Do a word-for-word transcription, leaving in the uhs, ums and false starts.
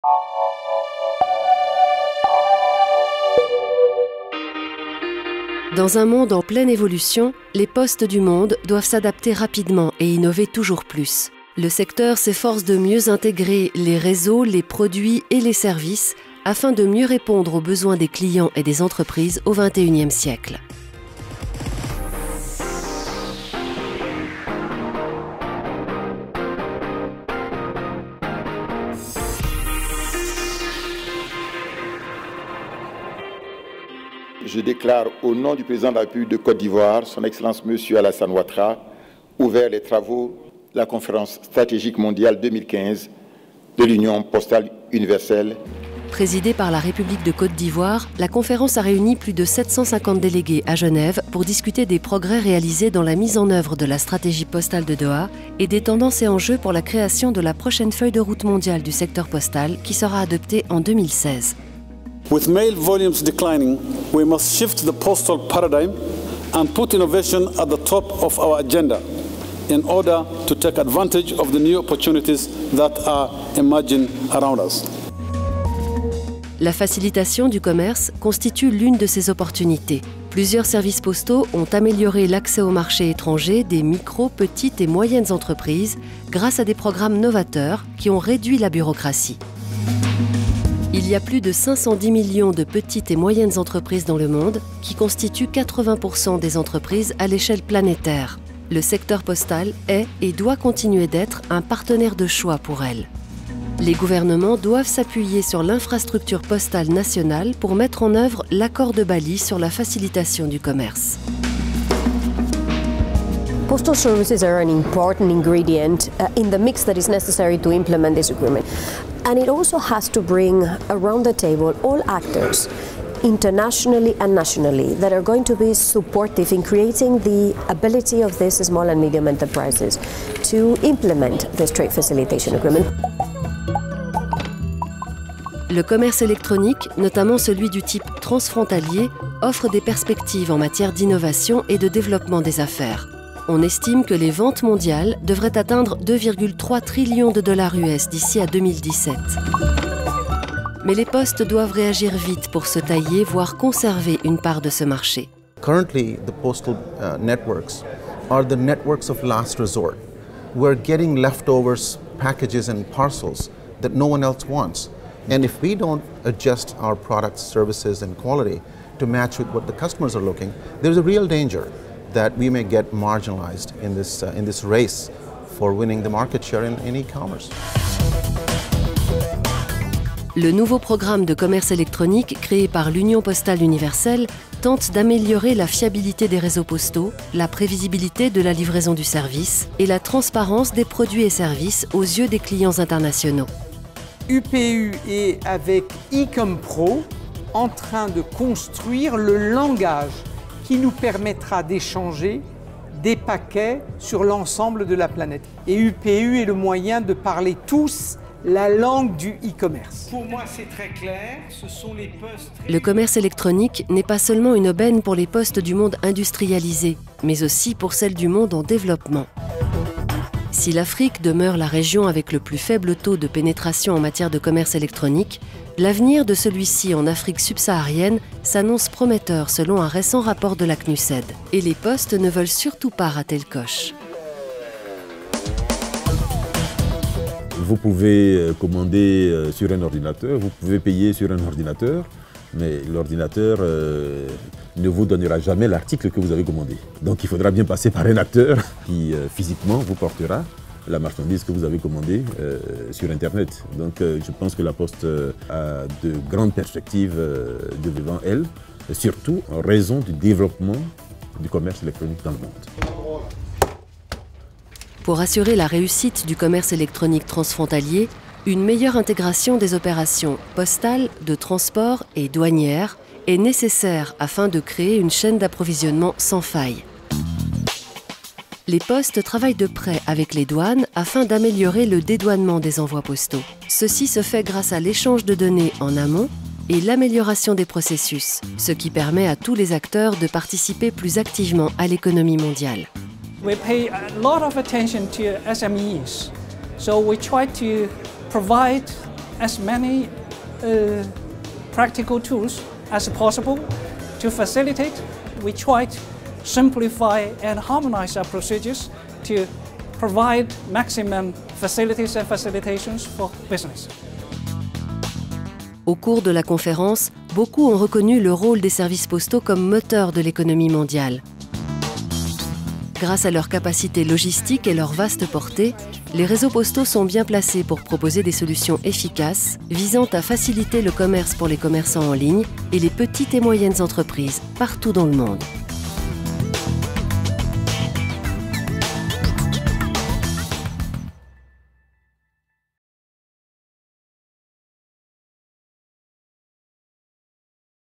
Dans un monde en pleine évolution, les postes du monde doivent s'adapter rapidement et innover toujours plus. Le secteur s'efforce de mieux intégrer les réseaux, les produits et les services afin de mieux répondre aux besoins des clients et des entreprises au vingt et unième siècle. Je déclare au nom du président de la République de Côte d'Ivoire, son Excellence Monsieur Alassane Ouattara, ouvert les travaux de la conférence stratégique mondiale deux mille quinze de l'Union postale universelle. Présidée par la République de Côte d'Ivoire, la conférence a réuni plus de sept cent cinquante délégués à Genève pour discuter des progrès réalisés dans la mise en œuvre de la stratégie postale de Doha et des tendances et enjeux pour la création de la prochaine feuille de route mondiale du secteur postal qui sera adoptée en deux mille seize. With mail volumes declining, we must shift the postal paradigm and put innovation at the top of our agenda in order to take advantage of the new opportunities that are emerging around us. La facilitation du commerce constitue l'une de ces opportunités. Plusieurs services postaux ont amélioré l'accès au marché étranger des micro, petites et moyennes entreprises grâce à des programmes novateurs qui ont réduit la bureaucratie. Il y a plus de cinq cent dix millions de petites et moyennes entreprises dans le monde qui constituent quatre-vingts pour cent des entreprises à l'échelle planétaire. Le secteur postal est et doit continuer d'être un partenaire de choix pour elles. Les gouvernements doivent s'appuyer sur l'infrastructure postale nationale pour mettre en œuvre l'accord de Bali sur la facilitation du commerce. Postal services are an important ingredient uh, in the mix that is necessary to implement this agreement. And it also has to bring around the table all actors, internationally and nationally, that are going to be supportive in creating the ability of these small and medium enterprises to implement this trade facilitation agreement. Le commerce électronique, notamment celui du type transfrontalier, offre des perspectives en matière d'innovation et de développement des affaires. On estime que les ventes mondiales devraient atteindre deux virgule trois trillions de dollars U S d'ici à deux mille dix-sept. Mais les postes doivent réagir vite pour se tailler, voire conserver une part de ce marché. Currently, the postal uh, networks are the networks of last resort. We're getting leftovers, packages and parcels that no one else wants. And if we don't adjust our products, services and quality to match with what the customers are looking, there's a real danger that we may get marginalized in this, uh, in this race for winning the market share in, in e-commerce. Le nouveau programme de commerce électronique créé par l'Union postale universelle tente d'améliorer la fiabilité des réseaux postaux, la prévisibilité de la livraison du service et la transparence des produits et services aux yeux des clients internationaux. U P U est avec eComPro en train de construire le langage qui nous permettra d'échanger des paquets sur l'ensemble de la planète. Et U P U est le moyen de parler tous la langue du e-commerce. Pour moi, c'est très clair, ce sont les postes... Le commerce électronique n'est pas seulement une aubaine pour les postes du monde industrialisé, mais aussi pour celles du monde en développement. Si l'Afrique demeure la région avec le plus faible taux de pénétration en matière de commerce électronique, l'avenir de celui-ci en Afrique subsaharienne s'annonce prometteur selon un récent rapport de la C N U S E D. Et les postes ne veulent surtout pas rater le coche. Vous pouvez commander sur un ordinateur, vous pouvez payer sur un ordinateur, mais l'ordinateur euh, ne vous donnera jamais l'article que vous avez commandé. Donc il faudra bien passer par un acteur qui euh, physiquement vous portera la marchandise que vous avez commandée euh, sur Internet. Donc euh, je pense que la Poste euh, a de grandes perspectives euh, devant elle, surtout en raison du développement du commerce électronique dans le monde. Pour assurer la réussite du commerce électronique transfrontalier, une meilleure intégration des opérations postales, de transport et douanières est nécessaire afin de créer une chaîne d'approvisionnement sans faille. Les postes travaillent de près avec les douanes afin d'améliorer le dédouanement des envois postaux. Ceci se fait grâce à l'échange de données en amont et l'amélioration des processus, ce qui permet à tous les acteurs de participer plus activement à l'économie mondiale. We pay a lot of attention to S M Es, so we try to provide as many uh, practical tools as possible to facilitate. We try to simplify and harmonize our procedures to provide maximum facilities and facilitations for business. Au cours de la conférence, beaucoup ont reconnu le rôle des services postaux comme moteur de l'économie mondiale. Grâce à leur capacité logistique et leur vaste portée, les réseaux postaux sont bien placés pour proposer des solutions efficaces visant à faciliter le commerce pour les commerçants en ligne et les petites et moyennes entreprises partout dans le monde.